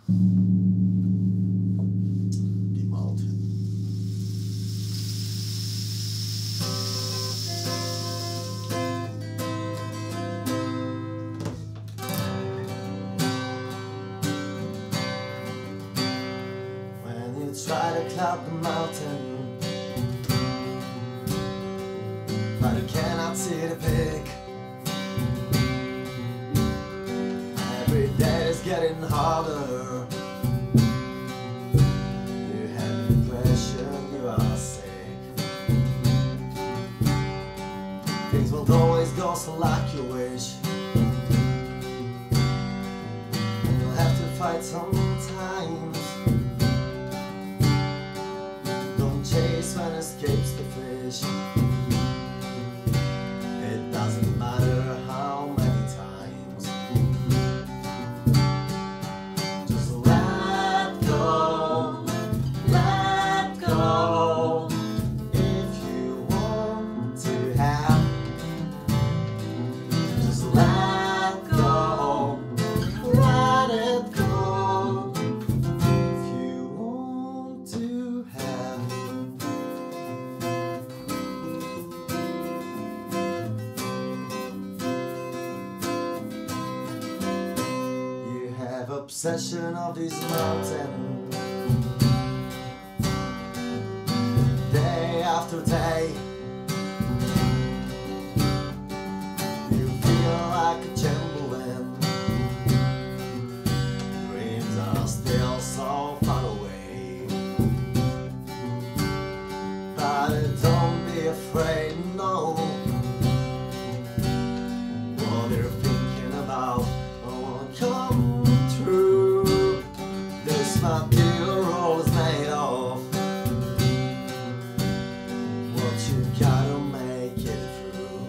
The mountain. When you try to climb the mountain, but you cannot see the peak. Every day is getting harder. You have the impression you are sick. Things won't always go so like you wish, and you'll have to fight sometimes. Don't chase when escapes the fish. It doesn't matter how many times. Just let go, let go. If you want to have, just let go, let it go. If you want to have. Obsession of this mountain, day after day. You feel like a Chamberlain. Dreams are still so far away, but don't be afraid, no. What you're thinking about won't come. This might be the road is made of. What you gotta make it through.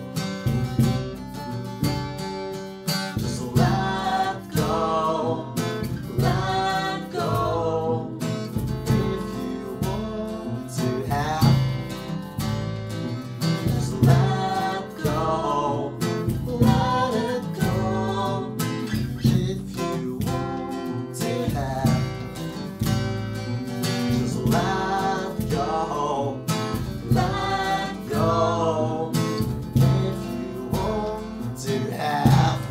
Just let go, let go. If you want to have, just let go, let it go. If you want to have, let go, let go. If you want to have,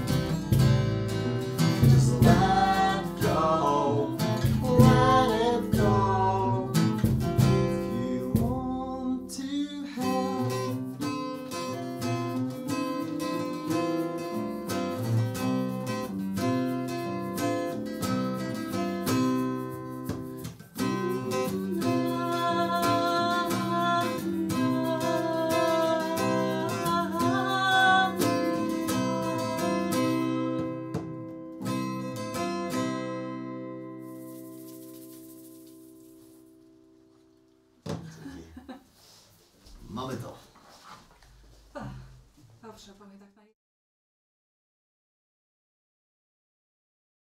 just let go, let it go. If you want to have. Mamy to. Dobrze, pamiętam.